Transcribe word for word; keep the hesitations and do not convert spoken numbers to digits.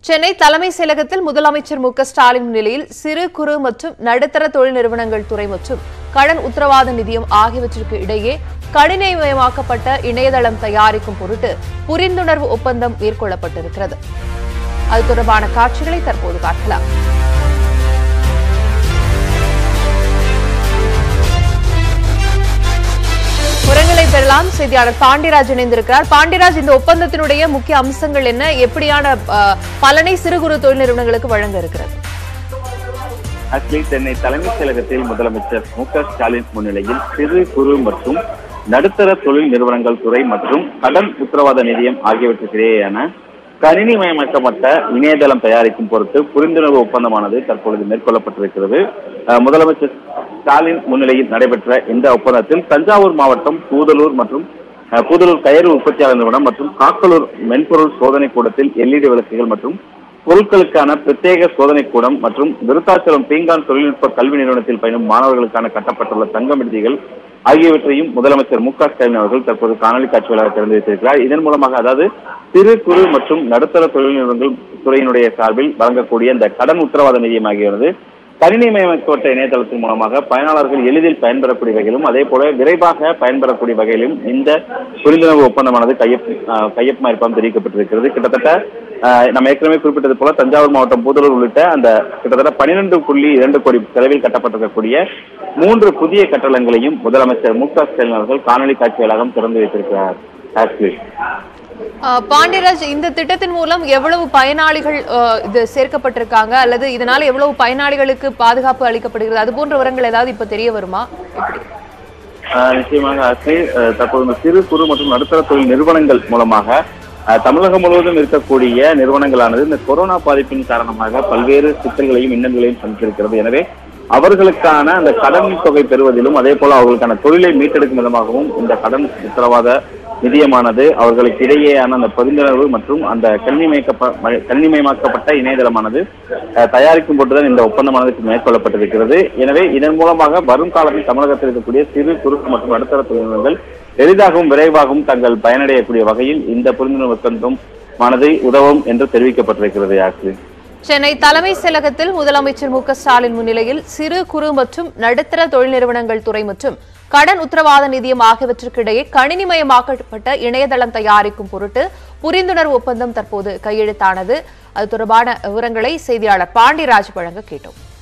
சென்னை தலைமை செயலகத்தில் முதலமைச்சர் மு க ஸ்டாலின் முன்னிலையில் சிறு குறு மற்றும் நடுத்தர தொழில் நிறுவனங்கள் துறை மற்றும் கடன் உத்தரவாத நிதியம் ஆகியவற்றிற்கு இடையே கணினிமயமாக்கப்பட்ட இணையதளம் தயாரிக்கும் பொருட்டு புரிந்துணர்வு ஒப்பந்தம் மேற்கொள்ளப்பட்டிருக்கிறது. அது தொடர்பான காட்சிகளை தற்போது பார்க்கலாம். உரங்களை பெறலாம். செய்தியாளர் பாண்டியராஜ் இணைந்திருக்கிறார். பாண்டியராஜ், இந்த ஒப்பந்தத்தினுடைய முக்கிய அம்சங்கள் என்ன? எப்படியான பலனை சிறு குறு தொழில் நிறுவனங்களுக்கு வழங்க இருக்கிறது? சென்னை தலைமை செயலகத்தில் முதலமைச்சர் மு க ஸ்டாலின் முன்னிலையில் சிறு குறு மற்றும் நடுத்தர தொழில் நிறுவனங்கள் துறை மற்றும் கடன் உத்தரவாத நிதியம் ஆகியவற்றுக்கிடையேயான கணினிமயமாக்கப்பட்ட இணையதளம் தயாரிக்கும் பொருட்டு புரிந்துணர்வு ஒப்பந்தமானது தற்பொழுது மேற்கொள்ளப்பட்டிருக்கிறது. முதலமைச்சர் ஸ்டாலின் முன்னிலையில் நடைபெற்ற இந்த ஒப்பந்தத்தில் தஞ்சாவூர் மாவட்டம் பூதலூர் மற்றும் பூதலூர் கயிறு உற்பத்தியாளர் நிறுவனம் மற்றும் காக்கலூர் மென்பொருள் சோதனை கூடத்தில் எல்இடி விளக்குகள் மற்றும் பொருட்களுக்கான பிரத்யேக சோதனை கூடம் மற்றும் விருத்தாச்சலம் பீங்கான் தொழில்நுட்ப கல்வி நிறுவனத்தில் பயிலும் மாணவர்களுக்கான கட்டப்பட்டுள்ள தங்கும் விடுதிகள் ஆகியவற்றையும் முதலமைச்சர் மு க ஸ்டாலின் அவர்கள் தற்போது காணொலி காட்சி வாயிலாக திறந்து வைத்திருக்கிறார். இதன் மூலமாக அதாவது சிறு குறு மற்றும் நடுத்தர தொழில் நிறுவனங்கள் துறையினுடைய சார்பில் வழங்கக்கூடிய இந்த கடன் உத்தரவாத நிதியம் ஆகியது கணினிமயமாக்கப்பட்ட இணையதளத்தின் மூலமாக பயனாளர்கள் எளிதில் பயன்பெறக்கூடிய வகையிலும் அதே போல விரைவாக பயன்பெறக்கூடிய வகையிலும் இந்த புரிந்துணர்வு ஒப்பந்தமானது கையொப் கையொப்பமா இருப்பாம் தெரிவிக்கப்பட்டிருக்கிறது. கிட்டத்தட்ட நம்ம ஏற்கனவே குறிப்பிட்டது போல தஞ்சாவூர் மாவட்டம் பூதலூர் உள்ளிட்ட அந்த கிட்டத்தட்ட பன்னிரண்டு புள்ளி இரண்டு கோடி செலவில் கட்டப்பட்டிருக்கக்கூடிய மூன்று புதிய கட்டடங்களையும் முதலமைச்சர் மு க ஸ்டாலின் அவர்கள் காணொலி காட்சி வாயிலாக திறந்து வைத்திருக்கிறார். பாண்டியராஜ், இந்த திட்டத்தின் மூலம் எவ்வளவு பயனாளிகள் இது சேர்க்கப்பட்டிருக்காங்க அல்லது இதனால எவ்வளவு பயனாளிகளுக்கு பாதுகாப்பு அளிக்கப்படுகிறது, அது போன்ற விவரங்கள் ஏதாவது இப்ப தெரிய வருமா? நிச்சயமாக தற்போது சிறு குறு மற்றும் நடுத்தர தொழில் நிறுவனங்கள் மூலமாக தமிழகம் முழுவதும் இருக்கக்கூடிய நிறுவனங்களானது இந்த கொரோனா பாதிப்பின் காரணமாக பல்வேறு சிக்கல்களையும் இன்னல்களையும் சந்தித்திருக்கிறது. எனவே அவர்களுக்கான அந்த கடன் தொகை பெறுவதிலும் அதே போல அவர்களுக்கான தொழிலை மீட்டெடுக்கும் விதமாகவும் இந்த கடன் உத்தரவாத நிதியமானது அவர்களுக்கு இடையேயான அந்த புரிந்துணர்வு மற்றும் அந்த கணினிமயக்கப்ப கணினிமயமாக்கப்பட்ட இணையதளமானது தயாரிக்கும் போட்டுதான் இந்த ஒப்பந்தமானது மேற்கொள்ளப்பட்டிருக்கிறது. எனவே இதன் மூலமாக வரும் காலத்தில் தமிழகத்தில் இருக்கக்கூடிய சிறு குறு மற்றும் நடுத்தர தொழில்நுட்பங்கள் எளிதாகவும் விரைவாகவும் தங்கள் பயனடையக்கூடிய வகையில் இந்த புரிந்துணர்வு ஒப்பந்தமானது உதவும் என்று தெரிவிக்கப்பட்டிருக்கிறது. யாக்கு சென்னை தலைமை செயலகத்தில் முதலமைச்சர் மு க ஸ்டாலின் முன்னிலையில் சிறு குறு மற்றும் நடுத்தர தொழில் நிறுவனங்கள் துறை மற்றும் கடன் உத்தரவாத நிதியம் ஆகியவற்றிற்கு இடையே கணினிமயமாக்கப்பட்ட இணையதளம் தயாரிக்கும் பொருட்டு புரிந்துணர்வு ஒப்பந்தம் தற்போது கையெழுத்தானது. அது தொடர்பான விவரங்களை செய்தியாளர் பாண்டியராஜ் வழங்க கேட்டோம்.